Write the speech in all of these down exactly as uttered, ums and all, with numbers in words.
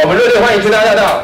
我们热烈欢迎全大驾到。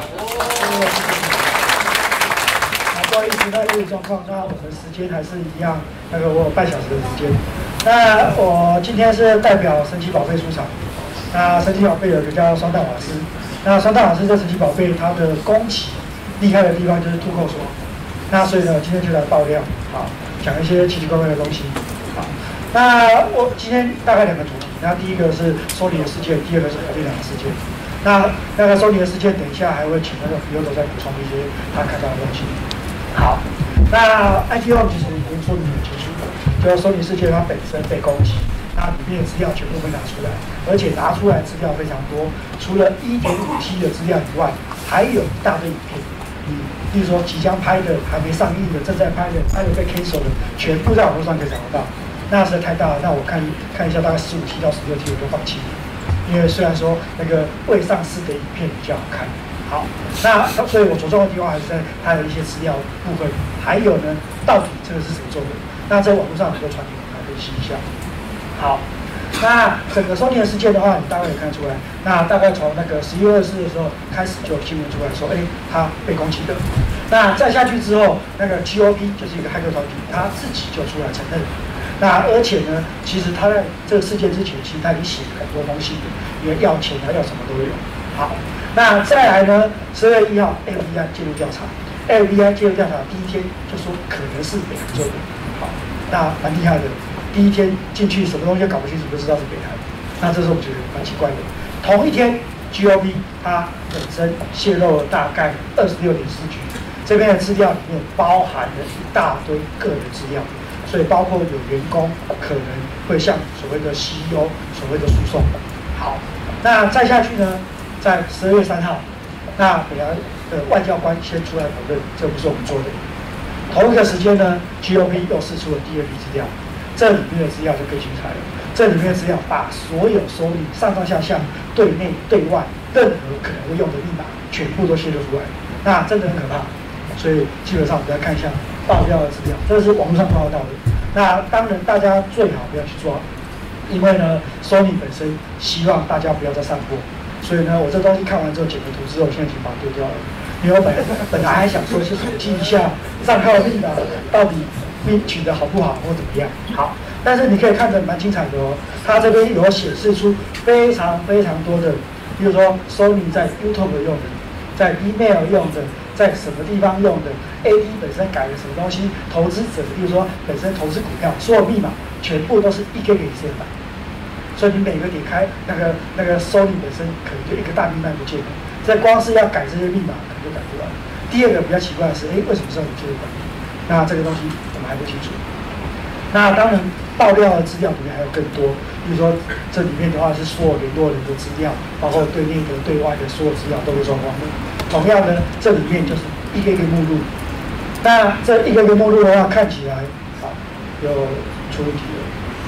不好意思，那业务状况，那我们时间还是一样，那个我有半小时的时间。那我今天是代表神奇宝贝出场。那神奇宝贝有个叫双蛋瓦斯，那双蛋瓦斯这神奇宝贝它的攻击厉害的地方就是吐口水。那所以呢，今天就来爆料，好，讲一些奇奇怪怪的东西。好，那我今天大概两个主题，那第一个是索尼的事件，第二个是核电厂的事件。那那个索尼的事件，等一下还会请那个 Fiona 再补充一些他看到的东西。好，那 I T O 其实已经说明很清楚，就是索尼事件它本身被攻击，那里面的资料全部被拿出来，而且拿出来资料非常多，除了 一点五 T 的资料以外，还有一大堆影片。嗯，例如说即将拍的、还没上映的、正在拍的、还有被 cancel 的，全部在网络上可以找得到。那实在太大了，那我看看一下，大概十五 T 到十六 T 我就放弃了，因为虽然说那个未上市的影片比较好看。好，那所以我着重的地方还是在它的一些资料部分，还有呢，到底这个是谁做的？那在网络上很多传言，来分析一下。好，那整个索尼的事件的话，你大概也看出来，那大概从那个十一月二十四的时候开始就有新闻出来说，哎，它被攻击的。那再下去之后，那个 G O P 就是一个骇客团体，他自己就出来承认。那而且呢，其实他在这个事件之前，其实他已经写了很多东西，也要钱啊，要什么都有。好。那再来呢？十月一号 ，F B I 介入调查 ，F B I 介入调查第一天就说可能是北韩做的，好，那蛮厉害的。第一天进去什么东西都搞不清楚，就知道是北韩。那这是我觉得蛮奇怪的。同一天 ，G O P 它本身泄露了大概二十六点四 G， 这边的资料里面包含了一大堆个人资料，所以包括有员工可能会向所谓的 C E O 所谓的诉讼。好，那再下去呢？在十二月三号，那北韩的外交官先出来否认，这不是我们做的。同一个时间呢 ，G O P 又释出了第二批资料，这里面的资料就更精彩了。这里面的资料把所有索尼上上下下、对内对外任何可能会用的密码，全部都泄露出来。那真的很可怕。所以基本上我们来看一下爆料的资料，这是网络上报道的。那当然大家最好不要去抓，因为呢，索尼本身希望大家不要再散播。所以呢，我这东西看完之后剪个图之后，现在已经把它丢掉了。因为我本来本来还想说去统计一下账号密码到底命取得好不好或怎么样。好，但是你可以看得蛮精彩的哦。它这边有显示出非常非常多的，比如说 Sony 在 YouTube 用的，在 email 用的，在什么地方用的 ，A D 本身改了什么东西，投资者比如说本身投资股票，所有密码全部都是一个给谁的。所以你每个点开那个那个Sony本身可能就一个大密码不见了，这光是要改这些密码可能就改不完。第二个比较奇怪的是，哎，为什么Sony介入管理？那这个东西我们还不清楚。那当然爆料的资料里面还有更多，比如说这里面的话是所有联络人的资料，包括对内的、对外的所有资料都是双方的。同样呢，这里面就是一个一个目录。那这一个一个目录的话，看起来好有出问题了。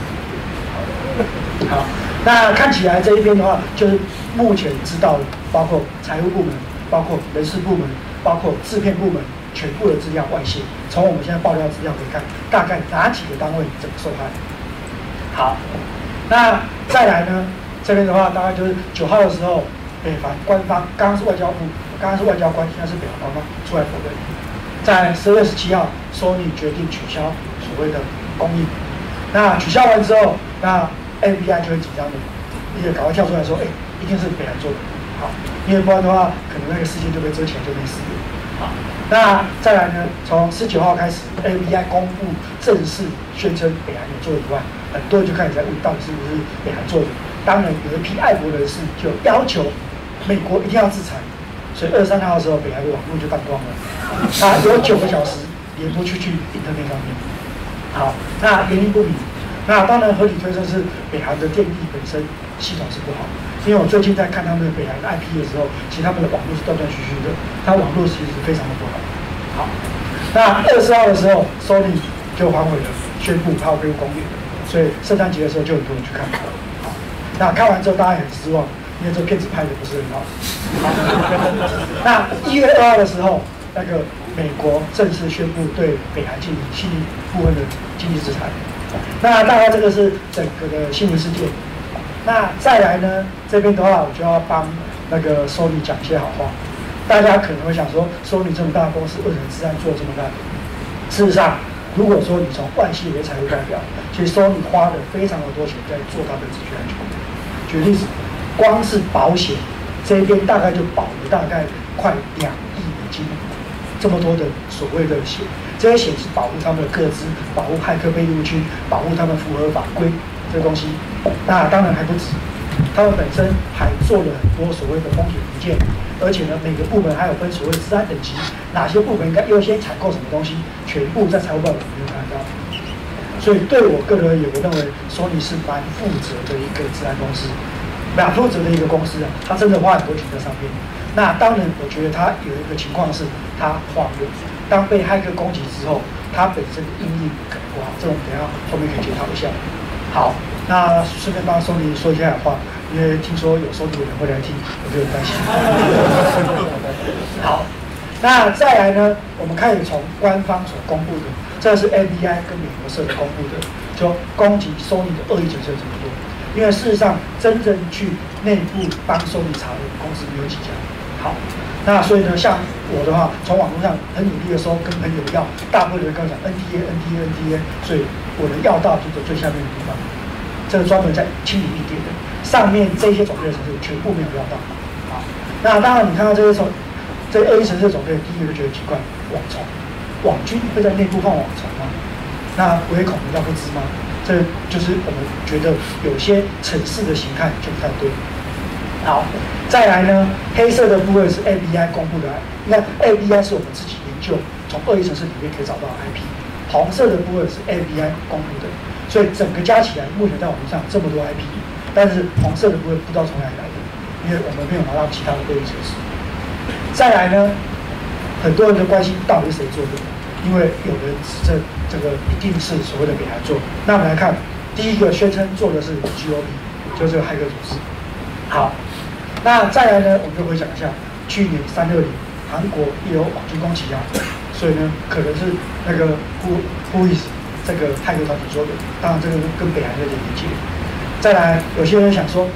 好，那看起来这一边的话，就是目前知道的，包括财务部门、包括人事部门、包括制片部门，全部的资料外泄。从我们现在爆料资料可以看，大概哪几个单位怎么受害。好，那再来呢，这边的话大概就是九号的时候，北韩官方刚刚是外交部，刚刚是外交官，现在是北韩官方出来否认。在十月十七号，索尼决定取消所谓的供应。那取消完之后，那 F B I 就会紧张的，你就赶快跳出来说，哎、欸，一定是北韩做的，好，因为不然的话，可能那个事件就被遮起来，就没事了。好，那再来呢，从十九号开始 ，F B I 公布正式宣称北韩有做以外，很多人就开始在问，到底是不是北韩做的？当然，有一批爱国人士就要求美国一定要制裁，所以二十三号的时候，北韩的网络就断光了，它有九个小时连不出去 internet 上面。好，那原因不明。那当然合理推测是北韩的电力本身系统是不好，因为我最近在看他们的北韩的 I P 的时候，其实他们的网络是断断续续的，它网络其实非常的不好。好，那二十号的时候 ，Sony 就反悔了，宣布它要恢复供应，所以圣诞节的时候就很多人去看。好，那看完之后大家也很失望，因为这片子拍的不是很好。好，那一月二号的时候，那个美国正式宣布对北韩进行新部分的经济制裁。那大概这个是整个的新闻事件。那再来呢，这边的话我就要帮那个 Sony 讲一些好话。大家可能会想说，Sony 这么大的公司，为什么治安做这么烂？事实上，如果说你从外系为财务报表，其实 Sony 花了非常的多钱在做它的资讯安全。举例子，光是保险这边大概就保了大概快两亿美金，这么多的所谓的险，这些险是保护他们的个资，保护骇客被入侵，保护他们符合法规这个东西。那当然还不止，他们本身还做了很多所谓的风险评鉴，而且呢，每个部门还有分所谓的治安等级，哪些部门应该优先采购什么东西，全部在财务报表里面看到。所以对我个人而言，我认为 Sony 是蛮负责的一个治安公司，蛮负责的一个公司啊，他真的花很多钱在上面。那当然，我觉得他有一个情况是，他慌了。当被骇客攻击之后，他本身的应力可能不好，这种等一下后面可以检讨一下。好，那顺便帮 Sony 说一下话，因为听说有 Sony 的人会来听，我就很担心。好，那再来呢，我们开始从官方所公布的，这是 F B I 跟美国社公布的，就攻击 Sony 的恶意程式怎么多。因为事实上，真正去内部帮 Sony 查的公司没有几家。好，那所以呢，像我的话，从网络上很努力的搜，跟朋友要，大部分人跟我讲 N T A、N T A、N T A， 所以我的要道就走最下面的地方，这个专门在清理一点的，上面这些种类的程式全部没有要到。好，那当然你看到这些种，这恶意程式种类，第一个就觉得奇怪，网虫，网军会在内部放网虫吗？那唯恐难道不知吗？这就是我们觉得有些程式的形态就不太对。好，再来呢，黑色的部分是 F B I 公布的，那 F B I 是我们自己研究，从恶意程式里面可以找到的 I P。红色的部分是 F B I 公布的，所以整个加起来，目前在网络上这么多 I P， 但是红色的部分不知道从哪里来的，因为我们没有拿到其他的恶意程式。再来呢，很多人都关心到底是谁做的，因为有人指证这个一定是所谓的北韩做。那我们来看，第一个宣称做的是 G O P， 就是这个骇客组织。好。那再来呢，我们就回想一下，去年三二零，韩国也有网军攻击啊，所以呢，可能是那个呼呼伊斯这个骇客团体做的，当然这个跟北韩有点连接。再来，有些人想说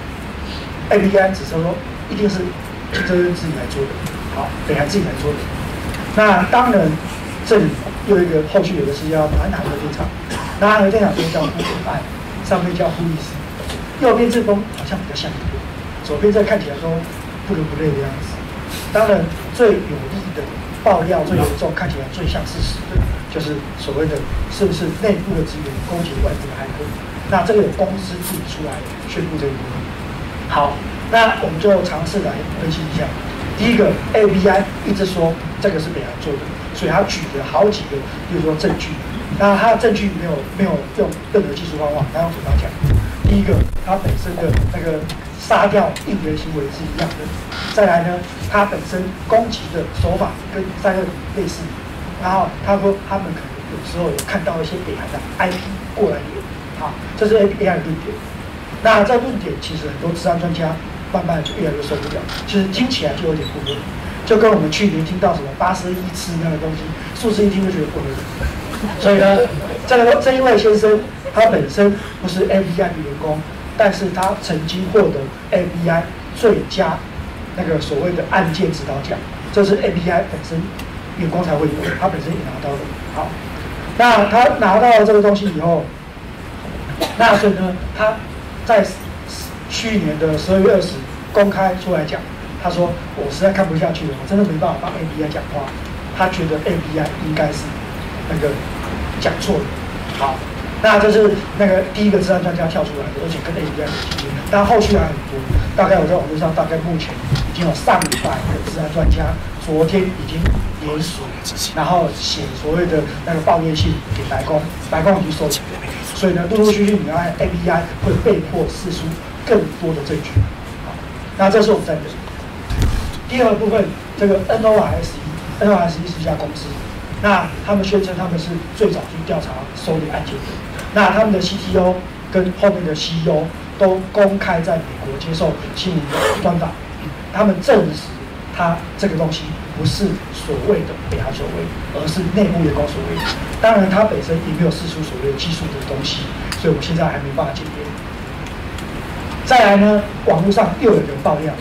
，F B I 指称说一定是金正恩自己来做的，好，北韩自己来做的。那当然，这里又有一个后续有的是叫南韩核电厂，南韩核电厂边叫呼爱，上面叫呼伊斯，右边这封好像比较像一点。左边这看起来都不伦不类的样子。当然，最有力的爆料、最严重、看起来最像事实的，就是所谓的是不是内部的资源攻击外部的骇客。那这个有公司自己出来宣布这一部分。好，那我们就尝试来分析一下。第一个 ，F B I 一直说这个是北韩做的，所以他举了好几个，比如说证据。那他的证据没有没有用任何技术方法，他用嘴巴讲。第一个，他本身的那个杀掉应援行为是一样的。再来呢，他本身攻击的手法跟三二零类似。然后他说他们可能有时候有看到一些北韩的 I P 过来连，好，这是 A I 的论点。那这论点其实很多治安专家慢慢就越来越受不了，其实听起来就有点不合理，就跟我们去年听到什么八十一次那个东西，数字一听就觉得不合理。所以呢，这个这一位先生他本身不是 F B I 的员工，但是他曾经获得 F B I 最佳那个所谓的案件指导奖，这是 F B I 本身员工才会有，他本身也拿到的。好，那他拿到了这个东西以后，那所以呢，他在去年的十二月二十公开出来讲，他说我实在看不下去了，我真的没办法帮 F B I 讲话，他觉得 F B I 应该是那个讲错了。好，那这是那个第一个治安专家跳出来的，而且跟 F B I 有经验，但后续还很多。大概我在网络上，大概目前已经有上百个治安专家，昨天已经联署，然后写所谓的那个抱怨信给白宫，白宫已经收起来。所以呢，陆陆续续，你要 F B I 会被迫释出更多的证据。好，那这是我们在的。第二个部分，这个 N O R S E，N O R S E 是一家公司，那他们宣称他们是最早去调查收敛案件的。那他们的 C T O 跟后面的 C E O 都公开在美国接受新闻的专访，他们证实他这个东西不是所谓的北韩所为，而是内部员工所为。当然，他本身也没有释出所谓的技术的东西，所以我现在还没办法检验。再来呢，网络上又有人爆料，他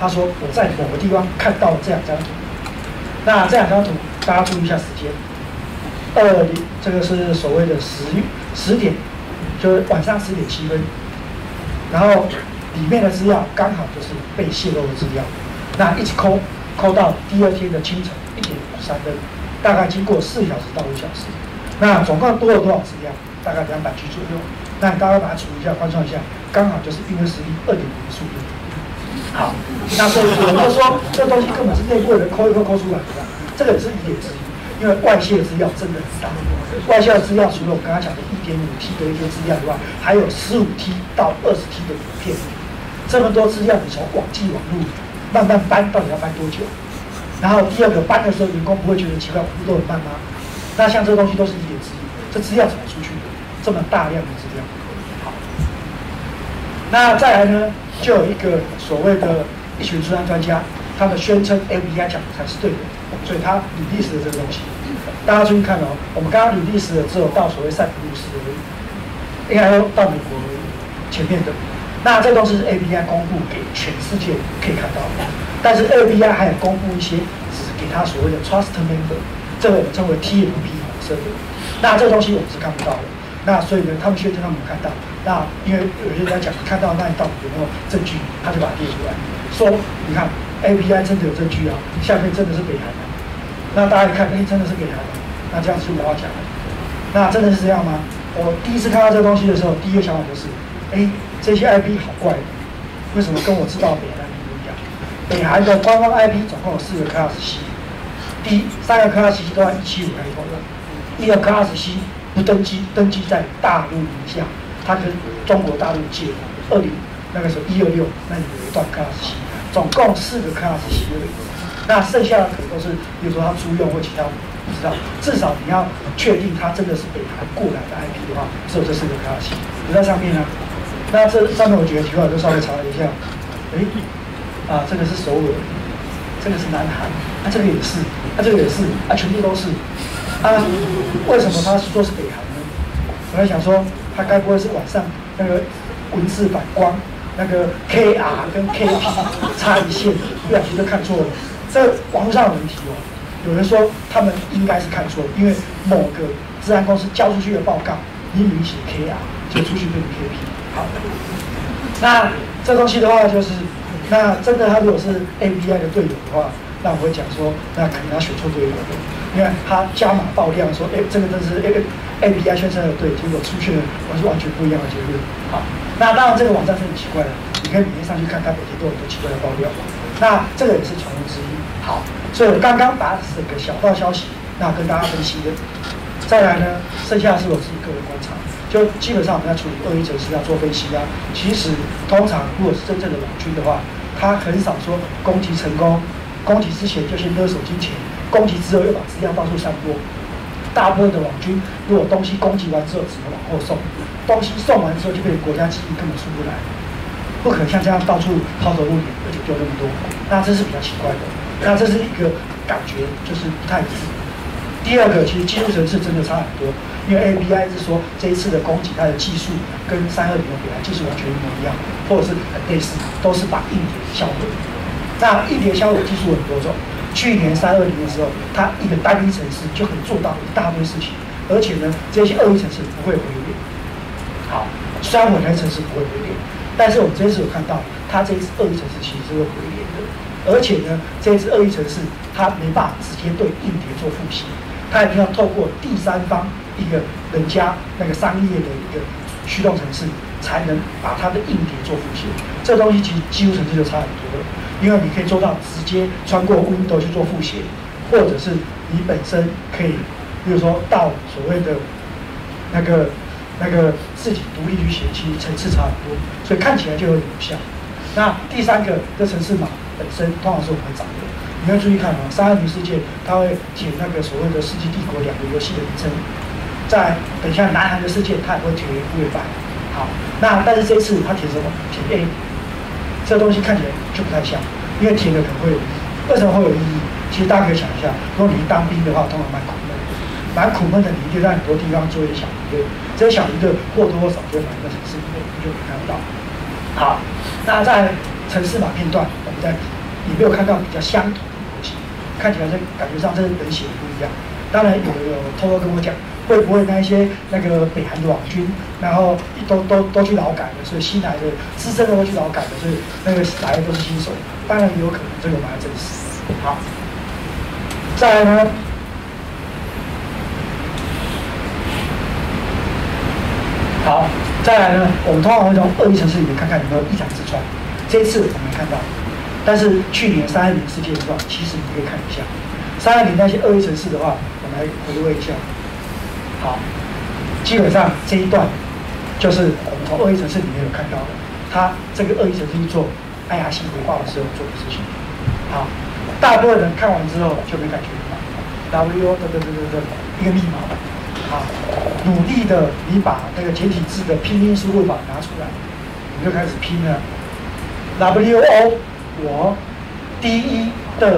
他说我在某个地方看到了这两张图。那这两张图大家注意一下时间，二零这个是所谓的十十点，就是晚上十点七分。然后里面的资料刚好就是被泄露的资料，那一直抠抠到第二天的清晨一点五三分，大概经过四小时到五小时。那总共多了多少资料？大概两百 G 左右。那你大概把它除一下，换算一下，刚好就是运算时力二点五的速度。好，那所以有人就说这东西根本是内部人抠一抠抠出来的，这个也是疑点之一，因为外泄的资料真的很大。外泄的资料除了我刚刚讲的一点五 T 的一些资料以外，还有十五 T 到二十 T 的影片。这么多资料，你从网际网络慢慢搬，到底要搬多久？然后第二个搬的时候，员工不会觉得奇怪，网络都很慢吗？那像这个东西都是疑点之一，这资料怎么出去的？这么大量的资料。好，那再来呢，就有一个所谓的一群治安专家，他们宣称 F B I 讲的才是对的，所以他履历史的这个东西，大家注意看哦，我们刚刚履历史的只有到所谓塞浦路斯而已，应该说到美国而已前面的。那这都是 A B I 公布给全世界可以看到的，但是 A B I 还有公布一些只给他所谓的 trust member， 这个我们称为 T M P 身份。那这个东西我们是看不到的。那所以呢，他们宣称他们有看到。那因为有些人在讲看到那到底有没有证据，他就把它列出来，说你看 A B I 真的有证据啊，下面真的是北韩啊。那大家一看，哎，真的是北韩啊，那这样子就不要讲了。那真的是这样吗？我第一次看到这个东西的时候，第一个想法就是，哎。这些 I P 好怪，为什么跟我知道北韩 I P 不一样？北韩的官方 I P 总共有四个 class C， 第一三个 class C 都在一七五开头的，一个 class C 不登记，登记在大陆名下，它跟中国大陆借二零那个时候一二六，那里有一段 class C， 总共四个 class C 而已。那剩下的可能都是，比如说他租用或其他，不知道。至少你要确定它真的是北韩过来的 I P 的话，只有这四个 class C， 不在上面呢。那这上面我觉得题外就稍微查了一下，哎，啊，这个是首尔，这个是南韩，啊，这个也是，啊，这个也是，啊，全部都是，啊，为什么他说是北韩呢？我在想说，他该不会是晚上那个文字反光，那个 K R 跟 K P 差一线，不小心就看错了。这网络上有人提哦，有人说他们应该是看错了，因为某个治安公司交出去的报告，你明写 K R， 就出去变成 K P。好，那这东西的话就是，那真的他如果是 A B I 的队友的话，那我会讲说，那可能他选错队友了，因为他加码爆量说，哎，这个真是 A B I 宣称的对，结果出现了完全完全不一样的结论。好，那当然这个网站是很奇怪的，你可以每天上去看，它每天都有很多奇怪的爆料。那这个也是传闻之一。好，所以我刚刚把整个小道消息，那跟大家分析的。再来呢，剩下的是我自己个人观察。就基本上我们在处理恶意程式要做分析啊，其实通常如果是真正的网军的话，他很少说攻击成功，攻击之前就先勒索金钱，攻击之后又把资料到处散播。大部分的网军如果东西攻击完之后只能往后送，东西送完之后就被国家机密根本出不来，不可能像这样到处抛头露脸，而且丢那么多，那这是比较奇怪的。那这是一个感觉就是不太一致。第二个，其实技术层次真的差很多，因为 A B I 是说这一次的攻击，它的技术跟三二零的北韩技术完全一模一样，或者是很类似，都是把硬碟销毁。那硬碟销毁技术很多种，去年三二零的时候，它一个单一程式就可以做到一大堆事情，而且呢，这些恶意程式不会回脸。好，虽然我那程式不会回脸，但是我们这次有看到，它这一次恶意程式其实是会回脸的，而且呢，这一次恶意程式它没办法直接对硬碟做复习。他一定要透过第三方一个人家那个商业的一个驱动程式，才能把它的硬碟做复写。这东西其实技术层次就差很多了，因为你可以做到直接穿过 Windows 去做复写，或者是你本身可以，比如说到所谓的那个那个自己独立去写，其实层次差很多，所以看起来就有点不像。那第三个，这程式码本身通常是我们会找的。你要注意看哦，三二零事件它会填那个所谓的《世纪帝国》两个游戏的名称，在等一下南韩的事件，它也会填乌月版。好，那但是这一次它填什么？填 A， 这个东西看起来就不太像，因为填的可能会有意义。为什么会有意义？其实大家可以想一下，如果你当兵的话，通常蛮苦闷的，蛮苦闷的，你一定在很多地方做一些小鱼的，这些小鱼的或多或少就会反映在城市里面，你就可以看得到。好，那在程式码片段，我们在也没有看到比较相同的逻辑，看起来这感觉上这人写的不一样。当然有有偷偷跟我讲，会不会那一些那个北韩的网军，然后都都都去劳改了，所以新来的资深的都去劳改了，所以那个来的都是新手。当然也有可能，这个我们来证实。好，再来呢？好，再来呢，我们通常会从恶意程式里面看看有没有异常之处。这一次我没看到，但是去年三二零事件的话，其实你可以看一下。三二零那些恶意程式的话，我们来回味一下。好，基本上这一段就是我们从恶意程式里面有看到的，它这个恶意程式去做 I R C 回报的时候做的事情。好，大部分人看完之后就没感觉了。W 的的的的一个密码。好，努力的你把那个简体字的拼音输入法拿出来，你就开始拼了。W O 我 D E 的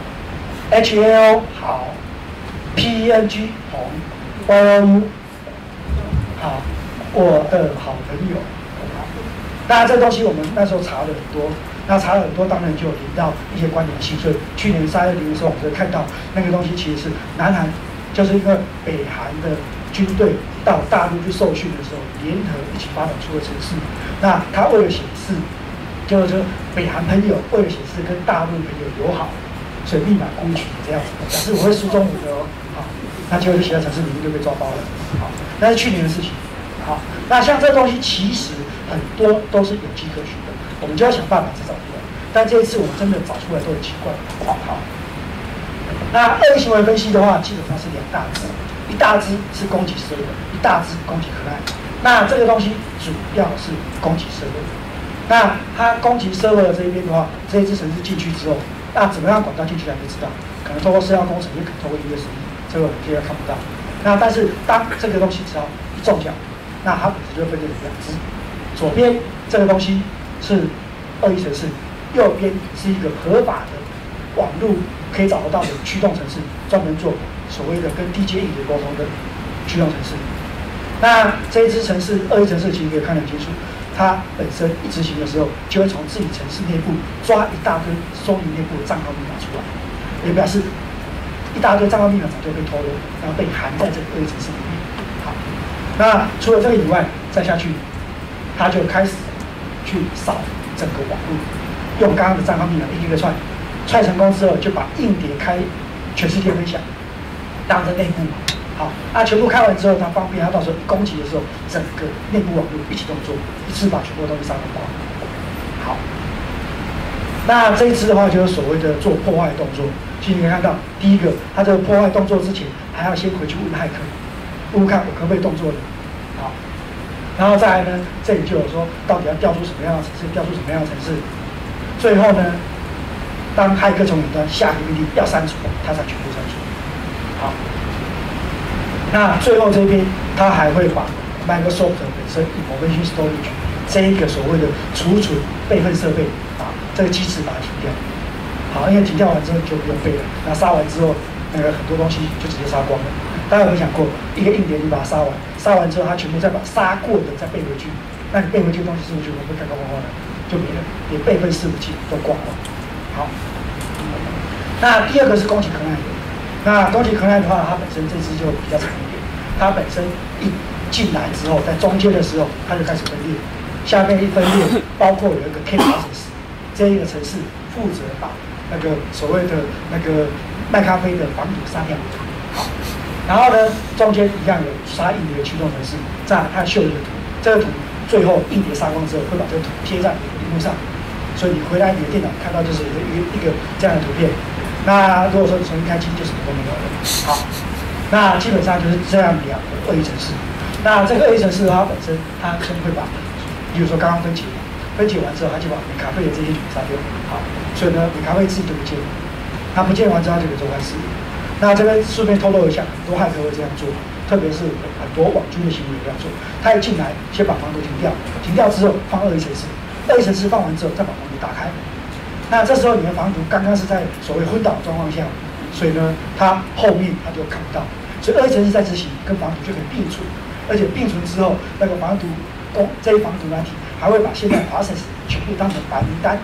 H A O 好 P E N G 红 Y O U 好，我的好朋友。当然这东西我们那时候查了很多，那查了很多，当然就有提到一些关联性。所以去年三二零的时候，我们就看到那个东西其实是南韩。就是一个北韩的军队到大陆去受训的时候，联合一起发展出的程式。那他为了显示，就是说北韩朋友为了显示跟大陆朋友友好，所以密码故意取这样子，表示我会输中文的哦。好，那结果就写在程式里面就被抓包了。好，那是去年的事情。好，那像这东西其实很多都是有迹可循的，我们就要想办法去找出来。但这一次我们真的找出来都很奇怪。好。好那恶意行为分析的话，基本上是两大支，一大支是攻击server，一大支攻击 client。那这个东西主要是攻击server。那它攻击server这一边的话，这一支程式进去之后，那怎么样管道进去还没知道，可能透过社交工程，也可能透过 U S B， 这个我们现在看不到。那但是当这个东西只要一中奖，那它本身就会分成两支，左边这个东西是恶意程式，右边是一个合法的网络。可以找得到的驱动程式，专门做所谓的跟 D J 引流沟通的驱动程式。那这一支程式，恶意程式其实可以看得很清楚，它本身一执行的时候，就会从自己程式内部抓一大堆收你内部的账号密码出来，也表示一大堆账号密码早就被偷了，然后被含在这个恶意程式里面。好，那除了这个以外，再下去，它就开始去扫整个网络，用刚刚的账号密码一个一个串。踹成功之后，就把硬碟开全世界分享，当成内部。好，那全部开完之后，它方便它到时候攻击的时候，整个内部网络一起动作，一次把全部东西杀光。好，那这一支的话，就是所谓的做破坏动作。其实你可以看到，第一个，它这个破坏动作之前，还要先回去问骇客，问问看我可不可以动作的。好，然后再来呢，这里就有说，到底要调出什么样的程式，调出什么样的程式。最后呢？当骇客从远端下一个命令要删除，它才全部删除。好，那最后这边它还会把 Microsoft 本身 Information Storage 这一个所谓的储存备份设备啊，这个机制把它停掉。好，因为停掉完之后就不用备了，那杀完之后，那个很多东西就直接杀光了。大家有没有想过，一个硬碟你把它杀完，杀完之后它全部再把杀过的再备回去，那你备回去的东西是不是就会干干光光的，就没了，连备份伺服器都挂了。好，那第二个是攻击 client， 那攻击 client 的话，它本身这支就比较长一点，它本身一进来之后，在中间的时候，它就开始分裂，下面一分裂，包括有一个 K process 这一个程式负责把那个所谓的那个卖咖啡的防堵杀掉。好，然后呢，中间一样有杀硬碟的驱动程式，再它秀一个图，这个图最后硬碟杀光之后，会把这个图贴在你的屏幕上。所以你回来你的电脑看到就是一个一个一个这样的图片。那如果说你重新开机，就什么都没有了。好，那基本上就是这样两个恶意程式。那这个恶意程式它本身，它先会把，比如说刚刚分解，分解完之后，它就把美咖啡的这些图杀掉。好，所以呢，美咖啡自己就不见了。它不见完之后，它就可以做坏事。那这边顺便透露一下，很多骇客会这样做，特别是很多网军的行为这样做。他一进来，先把防毒停掉，停掉之后放恶意程式。恶意程式放完之后，再把防毒打开。那这时候你的防毒刚刚是在所谓昏倒的状况下，所以呢，它后面它就看不到。所以恶意程式在执行，跟防毒就可以并存。而且并存之后，那个防毒公这一防毒软体还会把现在 process 全部当成白名单，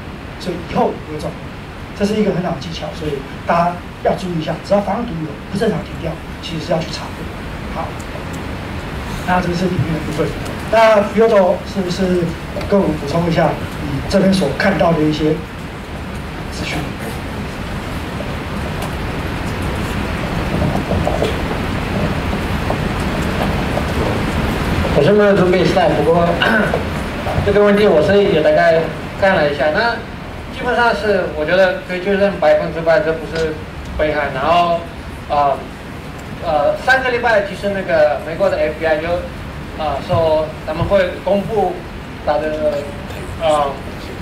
所以以后不会中。这是一个很好的技巧，所以大家要注意一下，只要防毒有不正常停掉，其实是要去查的。好，那这个是里面的部分。那 Yodo 是不是跟我们补充一下你这边所看到的一些资讯？ 我是没有准备 slide， 不过这个问题我是也大概看了一下。那基本上是我觉得可以确认百分之百这不是北韩。然后啊 呃, 呃上个礼拜其实那个美国的 F B I 就啊、呃、说他们会公布他的呃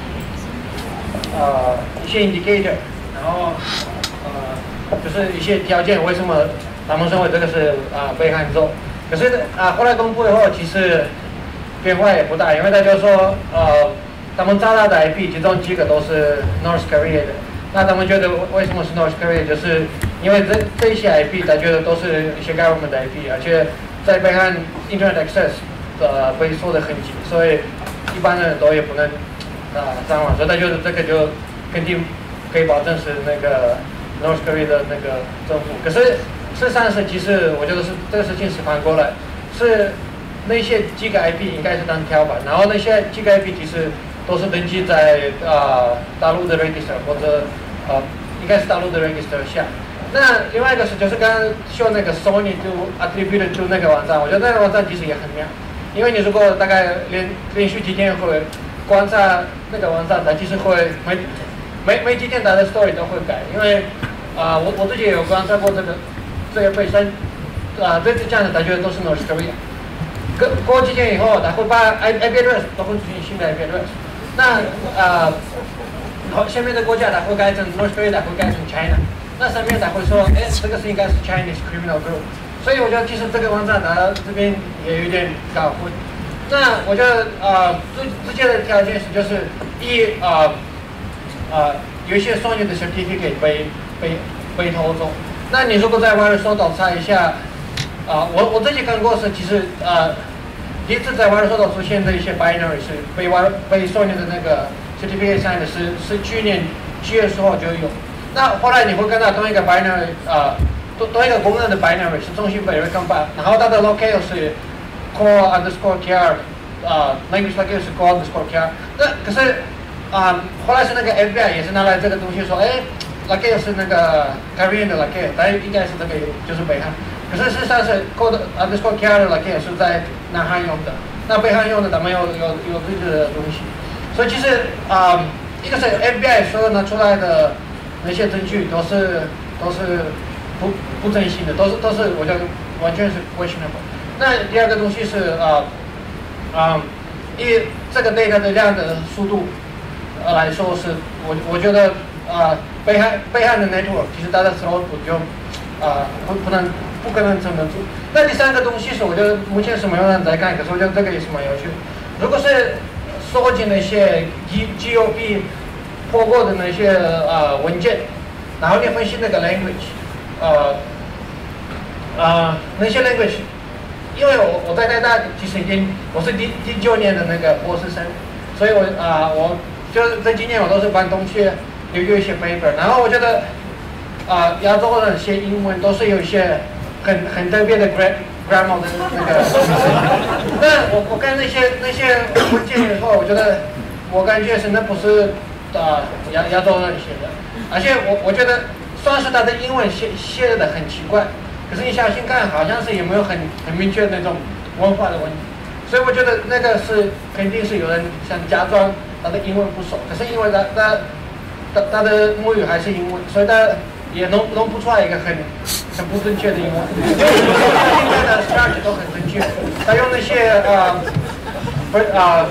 呃一些 indicator， 然后呃就是一些条件，为什么他们认为这个是啊、呃、北韩做。可是啊，后来公布以后，其实变化也不大，因为大家说，呃，他们找到的 I P 其中几个都是 North Korea 的。那他们觉得为什么是 North Korea， 就是因为这这些 I P， 他觉得都是一些 government 的 I P， 而且在北韩 Internet access 呃被锁得很紧，所以一般人都也不能啊上网，所以他觉得这个就肯定可以保证是那个 North Korea 的那个政府。可是事实上是，其实我觉得是这个事情是反过来，是那些几个 I P 应该是当跳板，然后那些几个 I P 其实都是登记在啊、呃、大陆的 register 或者呃应该是大陆的 register 下。那另外一个是就是刚刚秀那个 Sony 就 attributed to 那个网站，我觉得那个网站其实也很妙，因为你如果大概连连续几天会观察那个网站，它其实会每每每几天它的 story 都会改，因为啊、呃、我我自己也有观察过这个。这个本身，啊，这次这样的，他觉得都是 North Korea。过过几天以后，他会把 I P address 都会出现新的 I P address。那啊，好、呃，下面的国家他会改成 North Korea， 他会改成 China。那上面他会说，哎，这个是应该是 Chinese criminal group。所以我觉得其实这个网站它这边也有点搞混。那我觉得啊，最直接的条件是就是一啊啊，有一些商业的 certificate 被被被偷走。那你如果在 VirusTotal 查一下，啊、呃，我我自己看过是，其实呃，第一次在 VirusTotal 出现的一些 binary 是被外被索尼的那个 certificate 上的是是去年七月十号就有。那后来你会看到同一个 binary 啊、呃，同同一个功能的 binary 是重新被 recompile， 然后它的 locale 是 core underscore care， 啊、呃、，language locale 是 core underscore care。那可是啊、呃，后来是那个 F B I 也是拿来这个东西说，哎。locale 是那个 Korean 的 locale， 但应该是这个就是北韩。可是事实上是 code underscore care 的 locale 是在南韩用的，那北韩用的他们有有有自己的东西。所以其实啊、呃，一个是 F B I 所拿出来的那些证据都是都是不不真心的，都是都是我觉得完全是 questionable。那第二个东西是啊啊，以、呃呃、这个 data 的量的速度呃来说是，我我觉得。啊、呃，北韩北韩的 network 其实它的 throughput 就啊、呃、不不能不可能撑得住。那第三个东西是，我觉得目前是没有人在看，可是我觉得这个也是蛮有趣的。如果是收集那些 G G O P 破过的那些呃文件，然后你分析那个 language， 呃呃那些 language， 因为我我在台大其实已经我是第第九年的那个博士生，所以我啊、呃、我就这几年我都是帮同学。有有一些 paper， 然后我觉得，啊、呃，亚洲人写英文都是有一些很很特别的 grammar 的那个。那我我看那些那些文件以后，我觉得我感觉是那不是啊亚亚洲人写的，而且我我觉得算是他的英文写写的很奇怪，可是你小心看，好像是有没有很很明确的那种文化的问题，所以我觉得那个是肯定是有人想假装他的英文不熟，可是因为他他。他他的母语还是英文，所以他也弄弄不出来一个很很不正确的英文。现在的 structure 都很正确，他用那些呃不啊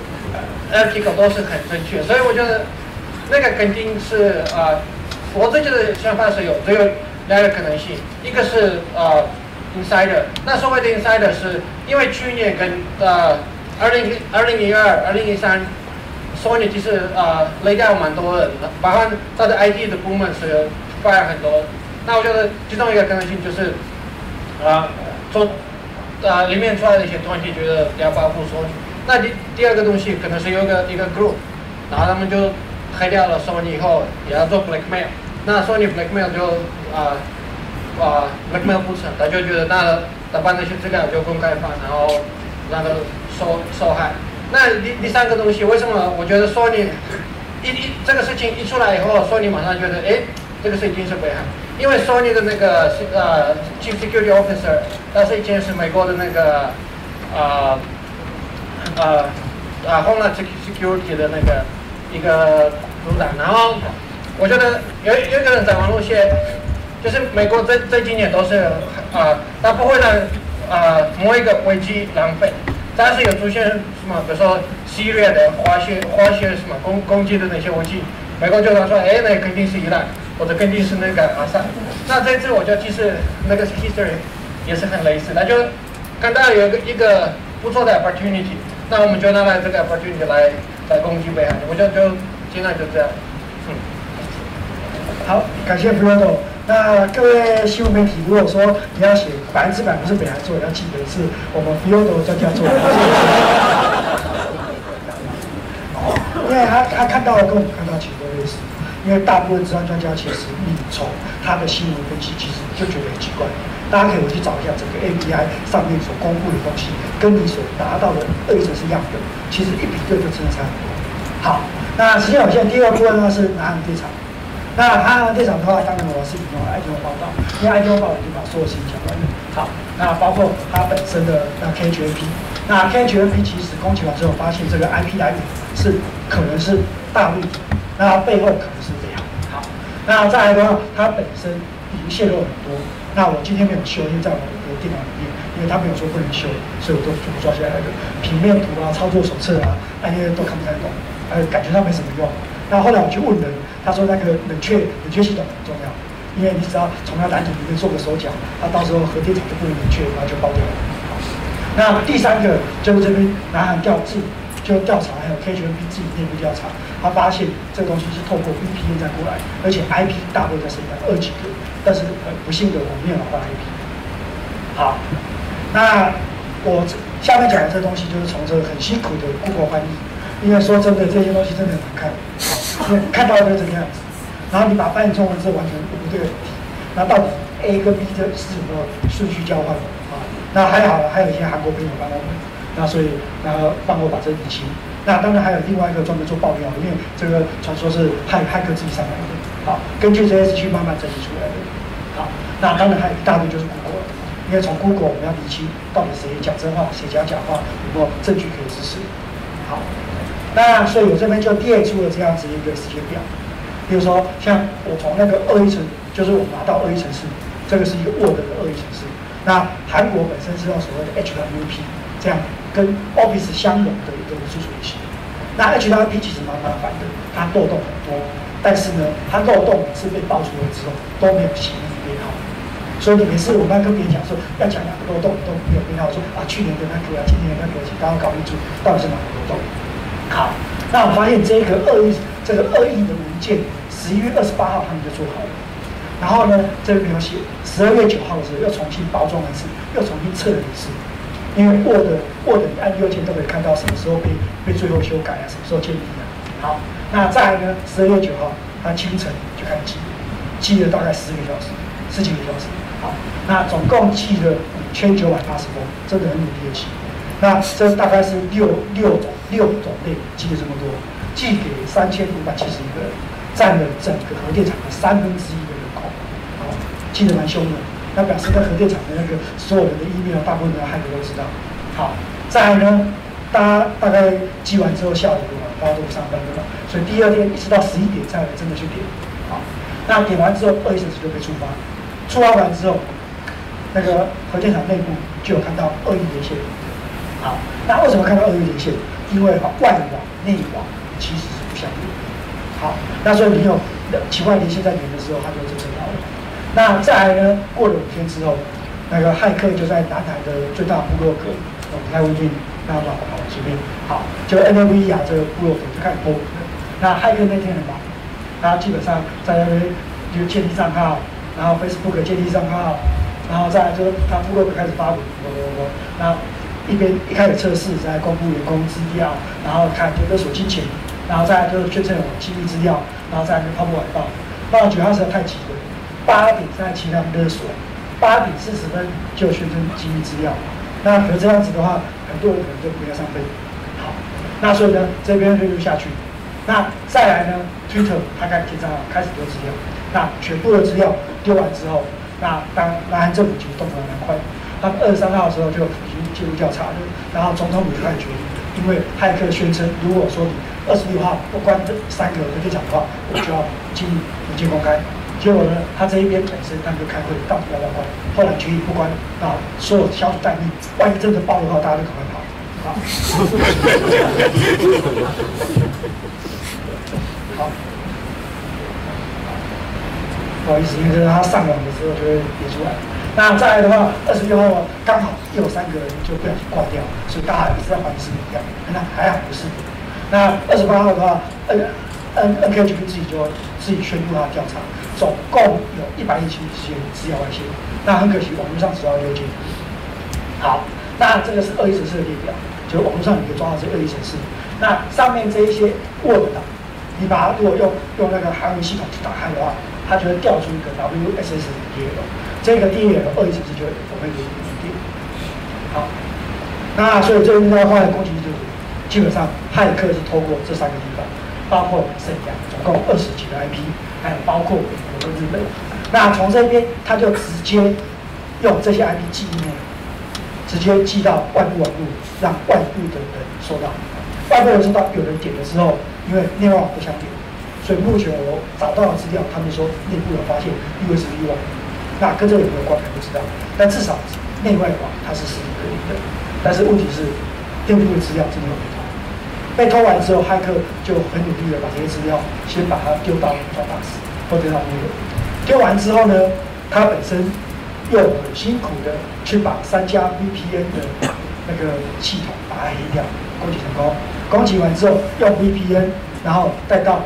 article 都是很正确，所以我觉得那个肯定是啊、呃，我自己的想法是有只有两个可能性，一个是呃 insider， 那所谓的 insider 是因为去年跟呃二零二零一二二零一三。Sony 其实啊、呃，累掉蛮多人的，包括它的 I T 的部门是 fire 很多。那我觉得其中一个可能性就是，啊、呃，从啊、呃、里面出来的一些团体觉得要保护 Sony。那第第二个东西可能是有一个一个 group，然后他们就黑掉了 Sony 以后，也要做 blackmail。那 Sony blackmail 就啊啊 blackmail 不成，他就觉得那他把那些资料就公开放，然后那个受受害。那第第三个东西，为什么我觉得 Sony 一一这个事情一出来以后 ，Sony 马上觉得哎，这个是一定是北韩，因为 Sony 的那个呃 Chief Security Officer， 他是以前是美国的那个呃呃啊 Homeland Security 的那个一个组长，然后我觉得有有一个人在网络写，就是美国这这几年都是啊，他不会让啊某一个危机浪费。但是有出现什么，比如说西略的化学、化学什么攻攻击的那些武器，美国就想说，哎，那肯定是伊朗，或者肯定是那个阿萨。那这次我觉得其实那个 history 也是很类似，那就看到有一个一个不错的 opportunity， 那我们就拿来这个 opportunity 来来攻击北韩。我觉得就现在就这样。嗯。 好，感谢 Frodo。那各位新闻媒体，如果说你要写百分之百不是北韩做，要记得是我们 Frodo 专家做的，因为他他看到的跟我们看到其实都类似，因为大部分治安专家其实你从他的新闻分析，其实就觉得很奇怪。大家可以回去找一下整个 A P I 上面所公布的东西，跟你所达到的恶意程式样本，其实一比对就真的差很多。好，那时间有限，第二部分呢是南韩电厂。那它电厂的话，当然我是引用了 I T O 报道，因为 I T O 报道就把所有事情讲完了。好，那包括它本身的那 K H N P， 那 K H N P 其实攻击完之后，发现这个 I P 来源是可能是大陆，那背后可能是北韩。好，那再来的话，它本身已经泄露很多。那我今天没有修，因为在我的电脑里面，因为他没有说不能修，所以我都全部抓下来的平面图啊、操作手册啊，那些都看不太懂，呃，感觉它没什么用。那后来我去问人，他说那个冷却冷却系统很重要，因为你只要从它蓝图里面做个手脚，它到时候核电厂就不能冷却，然后就爆掉了。那第三个就是这边南韩调制，就调查还有 K H N P 自己内部调查，他发现这个东西是透过 V P N 再过来，而且 I P 大部分在是二几个，但是很不幸的我没有拿到 I P。好，那我下面讲的这东西就是从这个很辛苦的 Google 翻译。因为说真的，这些东西真的很难看，因为看到就是这个样子，然后你把它翻译中文之后完全不对的题，那到底 A 跟 B 这是有没有顺序交换啊？那还好了，还有一些韩国朋友帮我们，那所以然后帮我把这理清。那当然还有另外一个专门做爆料，因为这个传说是骇骇客自己上来的，好，根据这些资讯慢慢整理出来的。好，那当然还有一大堆就是 Google， 因为从 Google 我们要理清到底谁讲真话，谁讲假话，有没有证据可以支持。好。那所以我这边就列出了这样子一个时间表，比如说像我从那个恶意程，就是我拿到恶意程式，这个是一个 Word 的恶意程式。那韩国本身是用所谓的 H T M L P 这样跟 Office 相容的一个文书处理器。那 H T M L P 其实蛮麻烦的，它漏洞很多，但是呢，它漏洞每次被爆出来之后都没有协议编号，所以你每次我们要跟别人讲说要讲两个漏洞都没有编号，说啊去年的那个啊，今年的那个，请大家搞清楚到底是哪个漏洞。好，那我发现这个恶意这个恶意的文件，十一月二十八号他们就做好了。然后呢，这个没有写，十二月九号的时候又重新包装一次，又重新测了一次。因为 Word Word 你按右键都可以看到什么时候被被最后修改啊，什么时候建立啊。好，那再来呢，十二月九号他清晨就开始记，记了大概十个小时，十几个小时。好，那总共记了五千九百八十封，真的很努力的记。那这大概是六六种六种类寄了这么多，寄给三千五百七十一个人，占了整个核电厂的三分之一的人口，好，寄得蛮凶的。那表示在核电厂的那个所有人的 email， 大部分的骇客都知道。好，再来呢，大家大概寄完之后下午对吧，大家都不上班对吧？所以第二天一直到十一点才来真的去点。好，那点完之后，恶意程式就被触发，触发完之后，那个核电厂内部就有看到恶意连线。好，那为什么看到恶意连线？因为外网、内网其实是不相连。好，那所以你有奇怪连线在连的时候，它就侦测到了。那再来呢？过了五天之后，那个骇客就在南海的最大部落格，我不太会念，那我好随便。好，就 N L V 啊这个部落格就开始播。那骇客那天很忙，他基本上在那边就建立账号，然后 Facebook 建立账号，然后再来就他部落格开始发文，我我我，那。一边一开始测试，再公布员工资料，然后看就勒索金钱， 然后再来就是宣称有机密资料，然后再来就泡沫海报。报九号实在太急了，八点在其他勒索，八点四十分就宣称机密资料。那可这样子的话，很多人可能就不要上飞。好，那所以呢，这边就录下去。那再来呢 ，Twitter 它开始建账号，开始丢资料。那全部的资料丢完之后，那当南韩政府其实动作蛮快的。他们二十三号的时候就已经介入调查了，然后总统府就开始决定，因为骇客宣称，如果说你二十六号不关这三个核电厂的话，我就要进行无限公开。结果呢，他这一边本身他们就开会，到底要不要关？后来决议不关，啊，所有小组待命，万一真的爆的话，大家就赶快跑。好，好，不好意思，因为他上网的时候就会跌出来。那再来的话，二十六号刚好又有三个人就不小心挂掉，所以大家一直在怀疑是哪样。那还好不是。那二十八号的话，N N N K H 自己就自己宣布他调查，总共有一百一十件资料外泄。那很可惜，网络上只有六件。好，那这个是恶意程式的列表，就是网络上你可以抓到这恶意程式。那上面这一些 Word 档，你把它如果用用那个韩文系统去打开的话，它就会调出一个 W S S D L。这个 D L 恶意程式就会我们给你定。好，那所以这边的话的攻击就是基本上骇客是透过这三个地方，包括沈阳总共二十几个 I P， 还有包括美国跟日本。那从这边他就直接用这些 I P 寄内容，直接寄到外部网络，让外部的人收到。外部人收到，有人点的时候，因为内外网不相点，所以目前我找到的资料，他们说内部有发现 U S B 网。那跟这个有没有关还不知道，但至少内外网它是实体可以的。但是问题是，内部的资料真的有被偷，被偷完之后，骇客就很努力的把这些资料先把它丢到抓大师或丢到那个。丢完之后呢，他本身又很辛苦的去把三家 V P N 的那个系统把它黑掉，攻击成功。攻击完之后，用 V P N， 然后带到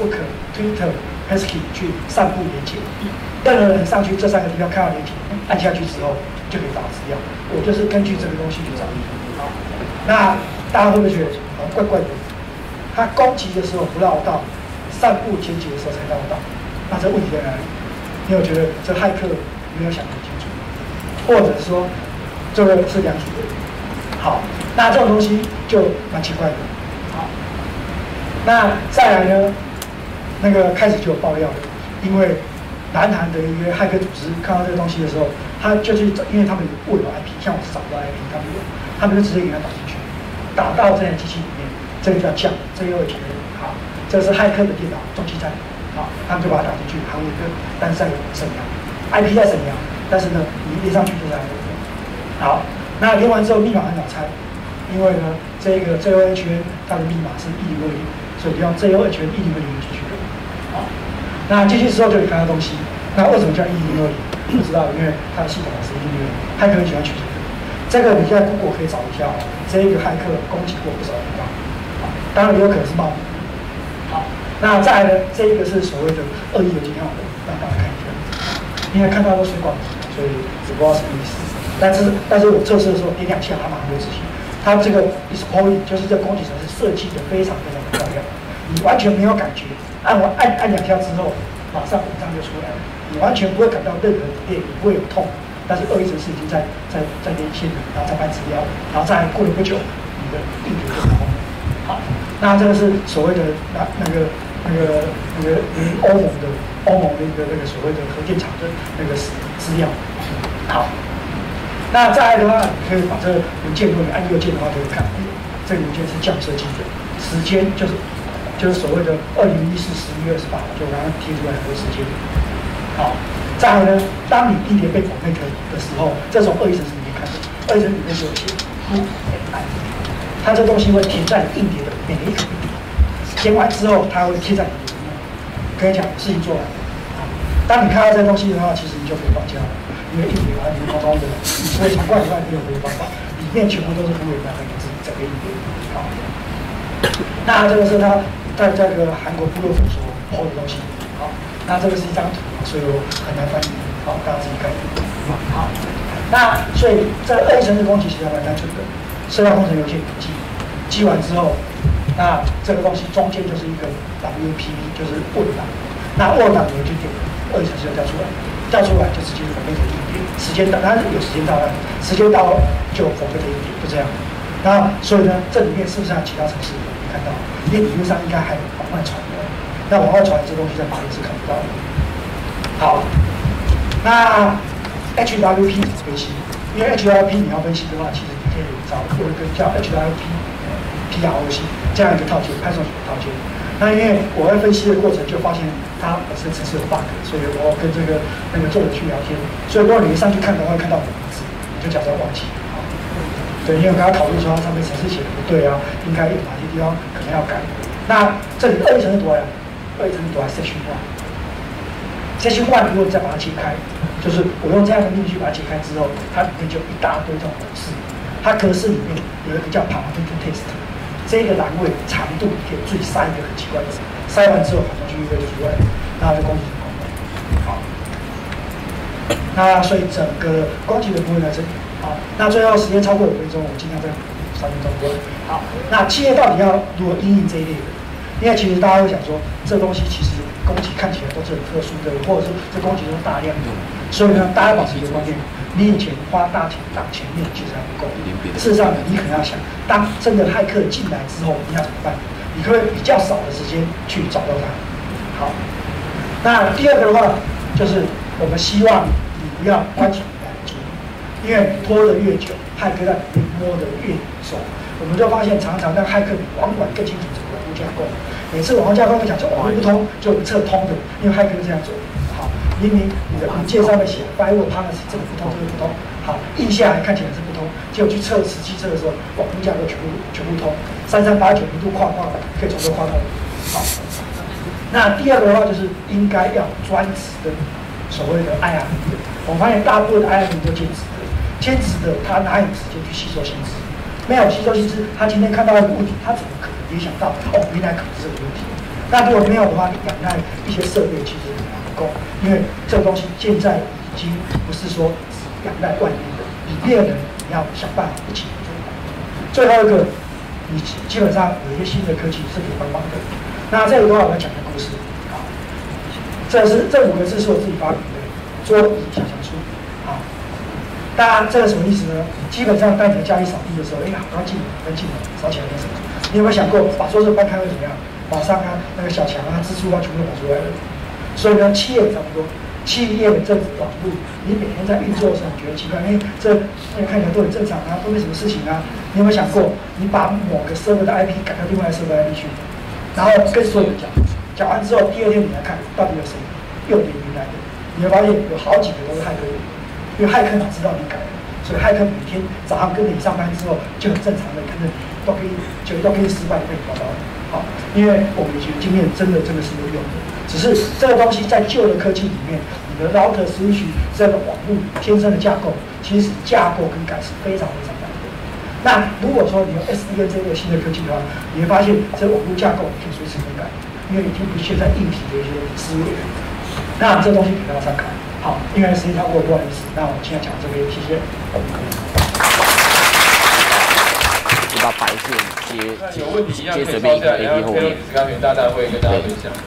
Facebook、Twitter、Pesky 去散布连结。任何人上去这三个地方看到连结，按下去之后就可以找资料。我就是根据这个东西去找。好，那大家会不会觉得好像怪怪的？他攻击的时候不绕道，散布连结的时候才绕道，那这问题在哪里？你有觉得这骇客没有想很清楚，或者说这个是两组人？好，那这种东西就蛮奇怪的。好，那再来呢，那个开始就有爆料了，因为南韩的一个骇客组织看到这个东西的时候，他就去找，因为他们有有 I P， 像我是找不到 I P， 他们有，他们就直接给他导进去，打到这台机器里面，这个叫降，这个又觉得好，这是骇客的电脑中继站，好，他们就把它导进去，韩文跟，但是在沈阳 ，I P 在沈阳，但是呢，你连上去就是韩文。好，那连完之后密码很好猜，因为呢，这个 J O H N 它的密码是一零二零，所以用 J O H N 一零二零进去的，好。那进去之后就可以看到东西。那为什么叫一零二零？不知道，因为它的系统是一零二零，骇客很喜欢取这个。这个你在 Google 可以找一下哦。这一个骇客攻击过不少地方，当然也有可能是冒名。好，那再来呢？这一个是所谓的恶意邮件号码，让大家看一下。因为看到都水管，所以只不知道什么意思。但是，但是我测试的时候点两下，它马上就执行。它这个 exploit 就是这攻击程式设计的非常非常的漂亮，你完全没有感觉。按完按按两下之后，马上文章就出来了，你完全不会感到任何的电，也不会有痛。但是恶意程式已经在在在连线了，然后再搬资料，然后再过了不久，你的硬碟就成功了。好，那这个是所谓的那那个那个那个欧盟的欧盟的一个那个所谓的核电厂的那个资料。好，那再来的话，可以把这个文件，如果你按右键的话，就会看，这个文件是这样设计的，时间就是。就是所谓的二零一四十一月二十八，就我刚刚贴出来很多时间。好，再来呢，当你硬碟被 format 的时候，这种恶意程式你可以看到，恶意程式里面就有写 who and I， 它这东西会填在你硬碟的每一个硬碟，填完之后它会贴在你的里面。跟你讲，事情做完了。当你看到这东西的话，其实你就可以放假了，因为硬碟啊，里面空空的，你除了从外以外没有别的方法，里面全部都是 who and I 的字，整个硬碟。好，那这个是它。在这个韩国部落所 po 的东西，好，那这个是一张图，所以我很难翻译，好，大家自己看。好，那所以这恶意程式攻击其实还蛮单纯的，收到工程邮件寄，寄完之后， 那这个东西中间就是一个 W P V， 就是 Word 档。那 Word 档你就点二程式就调出来，调出来就直接反变成硬碟，时间到，它有时间到了，时间到就反变成硬碟，就这样。然后所以呢，这里面是不是还有其他程式？你看到，因为理论上应该还有往外传的。那往外传这东西在法律是看不到的。好，那 H W P 怎么分析？因为 H W P 你要分析的话，其实你可以找有一个叫 H W P P R O C 这样一个套件，派送的套件。那因为我在分析的过程就发现它本身程式有 bug， 所以我跟这个那个作者去聊天。所以如果你一上去看的话，看到我的名字，你就假装忘记。对，因为我跟他讨论说，他上面程式写的不对啊，应该有哪些地方可能要改。那这里二一程是多少呀？二一程是多少 ？section one。section one 如果你再把它切开，就是我用这样的命去把它切开之后，它里面就一大堆这种格式。它格式里面有一个叫 parameter test。这个栏位长度可以自己塞一个很奇怪的，塞完之后跑上去一个就出来了，那就攻击成功了。好，那所以整个攻击的部分在这里。好，那最后时间超过五分钟，我尽量在三分钟过。好，那企业到底要如何因应这一类的？因为其实大家会想说，这东西其实攻击看起来都是很特殊的，或者是这攻击都是大量的，所以呢，大家保持一个观念。你以前花大钱挡前面其实还不够，事实上你可能要想，当真的骇客进来之后，你要怎么办？你可不可以比较少的时间去找到他？好，那第二个的话，就是我们希望你不要关起来住，因为拖得越久，骇客在里面摸得越熟。我们就发现，常常让骇客比网管更清楚整个网络架构。每次网络架构会讲说网络不通，就一侧通的，因为骇客就这样做。明明你的文件上面写 firewall policy 这个不通，这个不通，好，印下来看起来是不通，结果去测实际测的时候，网络架构全部全部通，三三八九零度跨跨可以从头跨到尾。好，那第二个的话就是应该要专职的所谓的 I R M， 我发现大部分的 I R M 都兼职的，兼职的他哪有时间去吸收新知？没有吸收新知，他今天看到一个问题，他怎么可能联想到哦，原来可能是这个问题？那如果没有的话，你仰赖一些设备其实不够，因为这个东西现在已经不是说只仰赖外面的，里面的人你要想办法一起做。最后一个，你基本上有一些新的科技是可以帮忙的。那这个的话，我要讲个故事。好，这是这五个字是我自己发明的，桌椅小强书。好，当然这个什么意思呢？基本上当你在家里扫地的时候，哎呀，好干净，干净了，扫起来变什么？你有没有想过，把桌子搬开会怎么样？马上啊，那个小强啊、蜘蛛啊，全部跑出来了。所以呢，企业也差不多。企业的这网络，你每天在运作的时候，你觉得奇怪，哎，这那看起来都很正常啊，都没什么事情啊。你有没有想过，你把某个 server 的 I P 改到另外一个 server I P 去，然后跟所有人讲，讲完之后，第二天你来看，到底有谁又点进来的？你会发现有好几个都是骇客点的，因为骇客哪知道你改了，所以骇客每天早上跟着你上班之后，就很正常的跟着你，都可以，就都可以失败被你报道。好，因为我们以前经验真的真的是有用的，只是这个东西在旧的科技里面，你的 router switch 这个网络天生的架构，其实架构跟改是非常非常难的。那如果说你用 S D N 这个新的科技的话，你会发现这个网络架构可以随时更改，因为已经不是现在硬体的一些思维。那这东西给大家参考。好，因为时间超过，不好意思，那我们现在讲这边，谢谢。 把白线接有问题一样可以接随便一个抄下来， A P 然后后 K 六面。 十刚元大大会跟大家分享。